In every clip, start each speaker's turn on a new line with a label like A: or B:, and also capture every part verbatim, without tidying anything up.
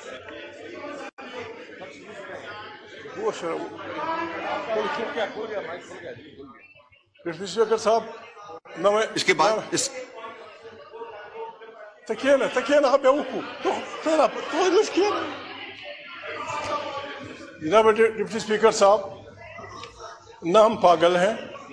A: Speaker صاحب
B: اس کے بعد اس
A: تکینا تکینا اب اوکو جناب ڈپٹی اسپیکر صاحب، نہ ہم پاگل ہیں،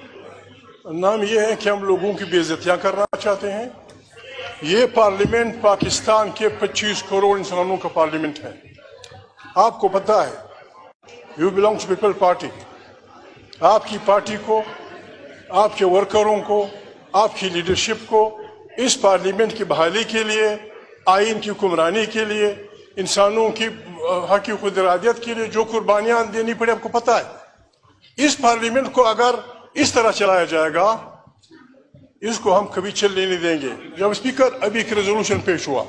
A: نہ ہم یہ ہیں کہ ہم لوگوں کی بے عزتیاں کرنا چاہتے ہیں۔ یہ پارلیمنٹ پاکستان کے پچیس کروڑ انسانوں کا پارلیمنٹ ہے۔ آپ کو پتہ ہے، you belong to people party, آپ کی پارٹی کو، آپ کے ورکروں کو، آپ کی لیڈرشپ کو اس پارلیمنٹ کی بحالی کے لیے، آئین کی حکمرانی کے لیے، انسانوں کی حقوق و ارادیت کے لیے جو قربانیاں دینی پڑی، آپ کو پتہ ہے۔ اس پارلیمنٹ کو اگر اس طرح چلایا جائے گا، اس کو ہم کبھی چلنے نہیں دیں گے۔ جب اسپیکر ابھی ایک ریزولوشن پیش ہوا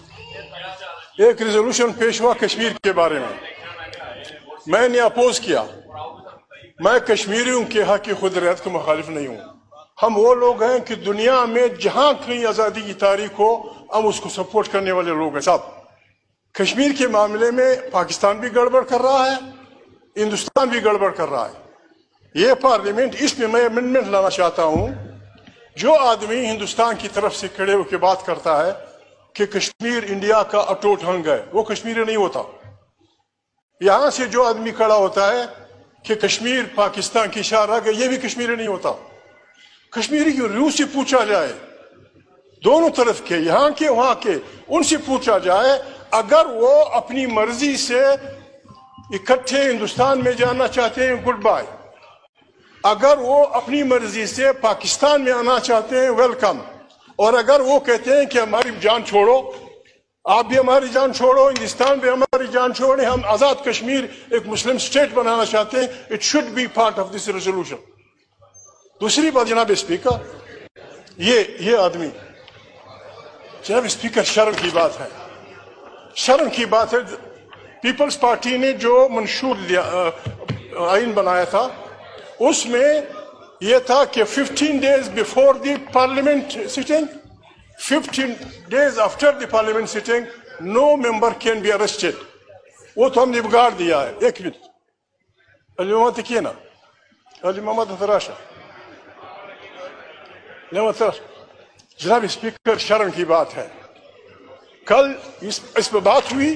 A: ایک ریزولوشن پیش ہوا کشمیر کے بارے میں، میں نے اپوز کیا۔ میں کشمیریوں کے حق کی خودرات کا مخالف نہیں ہوں۔ ہم وہ لوگ ہیں کہ دنیا میں جہاں کہیں آزادی کی تاریخ ہو، ہم اس کو سپورٹ کرنے والے لوگ ہیں۔ صاحب، کشمیر کے معاملے میں پاکستان بھی گڑبڑ کر رہا ہے، ہندوستان بھی گڑبڑ کر رہا ہے۔ یہ پارلیمنٹ، اس میں میں امینڈمنٹ لانا چاہتا ہوں۔ جو آدمی ہندوستان کی طرف سے کھڑے ہو کے بات کرتا ہے کہ کشمیر انڈیا کا اٹوٹ انگ ہے، وہ کشمیری نہیں ہوتا۔ یہاں سے جو آدمی کھڑا ہوتا ہے کہ کشمیر پاکستان کی شاہ راہ ہے، یہ بھی کشمیری نہیں ہوتا۔ کشمیری کی روح سے پوچھا جائے، دونوں طرف کے، یہاں کے وہاں کے، ان سے پوچھا جائے، اگر وہ اپنی مرضی سے اکٹھے ہندوستان میں جانا چاہتے ہیں، گڈ بائے۔ اگر وہ اپنی مرضی سے پاکستان میں آنا چاہتے ہیں، ویلکم۔ اور اگر وہ کہتے ہیں کہ ہماری جان چھوڑو، آپ بھی ہماری جان چھوڑو، ہندوستان بھی ہماری جان چھوڑیں، ہم آزاد کشمیر ایک مسلم اسٹیٹ بنانا چاہتے ہیں، it should be part of this resolution. دوسری بات جناب اسپیکر، یہ یہ آدمی، جناب اسپیکر، شرم کی بات ہے، شرم کی بات ہے۔ پیپلز پارٹی نے جو منشور آئین بنایا تھا، اس میں یہ تھا کہ fifteen days before the parliament sitting, fifteen days after the parliament sitting, no member can be arrested. وہ تو ہم نے بگاڑ دیا ہے۔ ایک منٹ، علی محمد تکیے نا، علی محمد اتراشا، جناب اسپیکر، شرم کی بات ہے۔ کل اس, اس پہ بات ہوئی،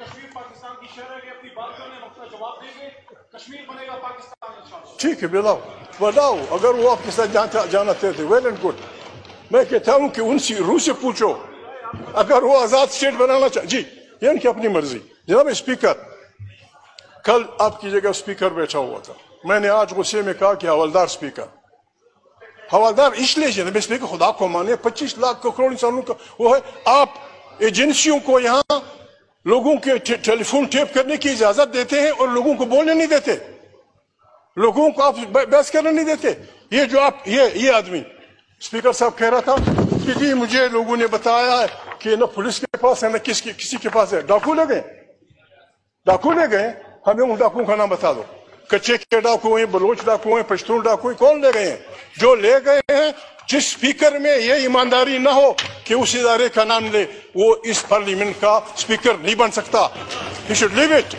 A: ٹھیک ہے، بلاؤ بلاؤ، اگر وہ آپ کے ساتھ جانا چاہتے تھے، ویل اینڈ گڈ۔ میں کہتا ہوں کہ ان سے روح سے پوچھو، اگر وہ آزاد اسٹیٹ بنانا چاہ جی، یہ ان کی اپنی مرضی۔ جناب اسپیکر، کل آپ کی جگہ اسپیکر بیٹھا ہوا تھا، میں نے آج غصے میں کہا کہ حوالدار اسپیکر، حوالدار اس لیے جناب اسپیکر، خدا کو مانے، پچیس لاکھ کروڑ انسانوں کا وہ ہے۔ آپ ایجنسیوں کو یہاں لوگوں کے ٹیلی فون ٹیپ کرنے کی اجازت دیتے ہیں اور لوگوں کو بولنے نہیں دیتے، لوگوں کو آپ بحث کرنے نہیں دیتے۔ یہ جو آپ یہ یہ آدمی اسپیکر صاحب کہہ رہا تھا کہ جی مجھے لوگوں نے بتایا ہے کہ نہ پولیس کے پاس ہے نہ کس کی کسی کے پاس ہے۔ ڈاکو لے گئے، ڈاکو لے گئے، ہمیں ان ڈاکوؤں کا نام بتا دو۔ کچے کے ڈاکو ہیں، بلوچ ڈاکو ہیں، پشتون ڈاکو ہیں، کون لے گئے ہیں؟ جو لے گئے ہیں، جس اسپیکر میں یہ ایمانداری نہ ہو کہ اس ادارے کا نام لے، وہ اس پارلیمنٹ کا اسپیکر نہیں بن سکتا۔ He should leave it۔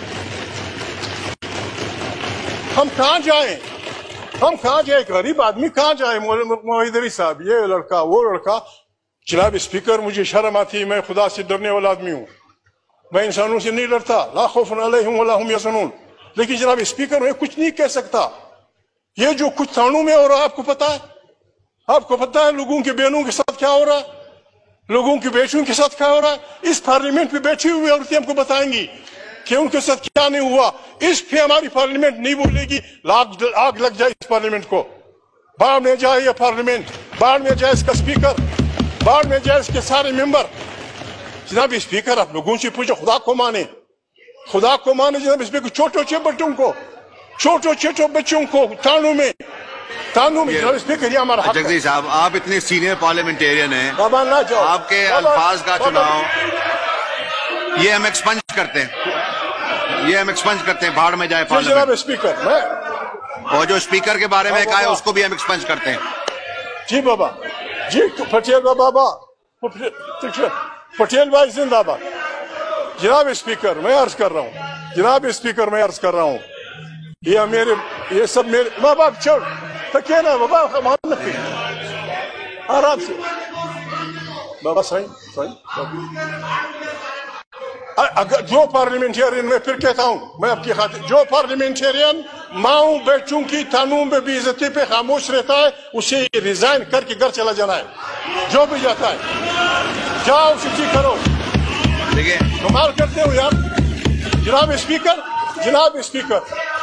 A: ہم کہاں جائیں، ہم کہاں جائیں، غریب آدمی کہاں جائے؟ موحد علی صاحب، یہ لڑکا وہ لڑکا۔ جناب اسپیکر، مجھے شرم آتی ہے، میں خدا سے ڈرنے والا آدمی ہوں، میں انسانوں سے نہیں ڈرتا، لا خوف علیہم ولا ہم یحزنون۔ لیکن جناب اسپیکر، میں کچھ نہیں کہہ سکتا۔ یہ جو کچھ تھانوں میں ہو رہا ہے، آپ کو پتا ہے؟ آپ کو پتا ہے لوگوں کے بہنوں کے ساتھ کیا ہو رہا ہے، لوگوں کی بیٹیوں کے ساتھ کیا ہو رہا ہے؟ اس پارلیمنٹ پہ بیٹھی ہوئی عورتیں ہم کو بتائیں گی کہ ان کے ساتھ کیا نہیں ہوا۔ اس پہ ہماری پارلیمنٹ نہیں بولے گی، آگ لگ جائے اس پارلیمنٹ کو، باہر میں جائے یہ پارلیمنٹ، باہر میں جائے اس کا اسپیکر، باہر میں جائے اس کے سارے ممبر۔ جناب اسپیکر، آپ لوگوں سے پوچھو، خدا کو مانے، خدا کو مانے جناب اسپیکر، چھوٹے چھوٹے بچوں کو، چھوٹے چھوٹے بچوں کو تھانوں میں، تھانوں میں جناب اسپیکر، یہ ہمارا حق ہے۔
B: جگدیش صاحب، آپ اتنے سینئر پارلیمنٹیرین ہیں،
A: بابا نہ جاؤ،
B: آپ کے الفاظ کا چناؤ یہ ہم ایکسپنج کرتے ہیں، یہ ہم ایکسپنج کرتے ہیں، بھاڑ میں جائے پارلیمنٹ۔
A: جناب اسپیکر، میں
B: اور جو اسپیکر کے بارے میں کہا ہے اس کو بھی ہم ایکسپنج کرتے ہیں۔
A: جی بابا، جی پٹیل بابا، پٹیل بھائی زندہ باد، जनाब स्पीकर मैं अर्ज कर रहा हूँ जनाब स्पीकर मैं अर्ज कर रहा हूँ ये मेरे ये सब मेरे माँ बाप छोड़ थके ना बाबा मान आराम से बाबा सही सही अगर जो पार्लियामेंटेरियन मैं फिर कहता हूँ मैं आपकी खातिर जो पार्लियामेंटेरियन माओ बच्चों की तानूं में बेइज्जती पे खामोश रहता है उसे रिजाइन करके घर चला जाना है जो भी जाता है जाओ छुट्टी करो
B: देखिए
A: कमाल करते हो यार जनाब स्पीकर जनाब स्पीकर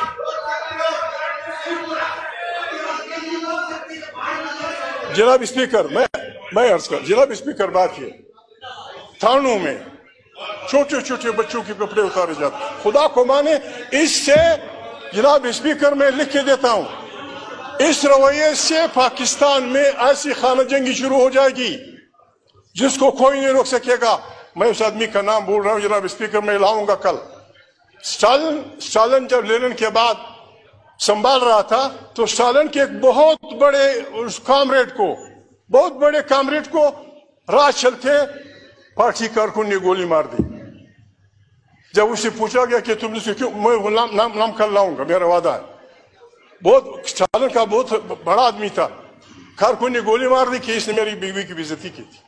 A: जनाब स्पीकर मैं मैं अर्ज कर जनाब स्पीकर बात ये थानों में छोटे छोटे बच्चों के कपड़े उतारे जाते खुदा को माने इससे जनाब स्पीकर मैं लिख के देता हूं इस रवैये से पाकिस्तान में ऐसी खाना जंगी शुरू हो जाएगी जिसको कोई नहीं रोक सकेगा मैं उस आदमी का नाम बोल रहा हूं जनाब स्पीकर मैं लाऊंगा कल स्टालिन स्टालिन जब लेनिन के बाद संभाल रहा था तो स्टालिन के एक बहुत बड़े उस कामरेड को बहुत बड़े कामरेड को राह चलते पार्टी कारकुन ने गोली मार दी जब उससे पूछा गया कि तुमने क्यों मैं नाम नाम नाम कर लाऊंगा मेरा वादा है बहुत स्टालिन का बहुत बड़ा आदमी था कारकुन ने गोली मार दी कि इसने मेरी बीवी की बेइज्जती की थी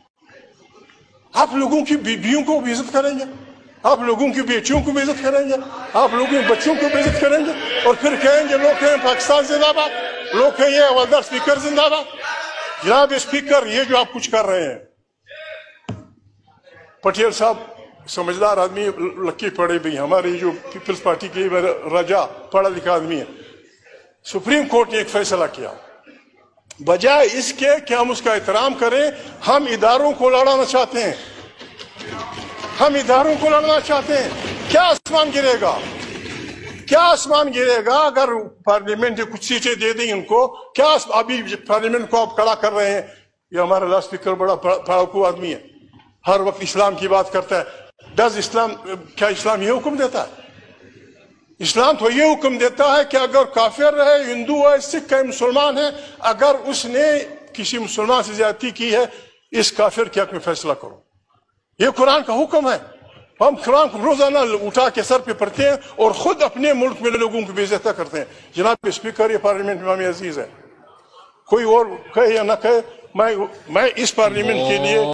A: आप लोगों की बीवियों को बेइज्जत करेंगे आप लोगों की बेटियों को बेइज्जत करेंगे आप लोगों के बच्चों को बेइज्जत करेंगे और फिर कहेंगे लोग कहें पाकिस्तान जिंदाबाद लोग कहेंगे हवलदार स्पीकर जिंदाबाद जनाब स्पीकर ये जो आप कुछ कर रहे हैं पटेल साहब समझदार आदमी लक्की पड़े भी हमारी जो पीपल्स पार्टी के राजा पढ़ा लिखा आदमी है सुप्रीम कोर्ट ने एक फैसला किया बजाय इसके कि हम उसका एहतराम करें हम इदारों को लड़ाना चाहते हैं हम इदारों को लड़ना चाहते हैं क्या आसमान गिरेगा क्या आसमान गिरेगा अगर पार्लियामेंट कुछ सीटें दे दी उनको क्या अभी पार्लियामेंट को आप खड़ा कर रहे हैं ये हमारा लास्ट स्पीकर बड़ा पढ़ाकू आदमी है हर वक्त इस्लाम की बात करता है डज इस्लाम क्या इस्लाम ये हुक्म देता है इस्लाम तो ये हुक्म देता है कि अगर काफिर है हिंदू है सिख है मुसलमान है अगर उसने किसी मुसलमान से ज्यादती की है इस काफिर के हक में फैसला करो ये कुरान का हुक्म है हम कुरान को रोजाना उठा के सर पे पढ़ते हैं और खुद अपने मुल्क में लोगों को बेइज्जत करते हैं जनाब स्पीकर ये पार्लियामेंट में हमें अजीज है कोई और कहे या ना कहे मैं मैं इस पार्लियामेंट के लिए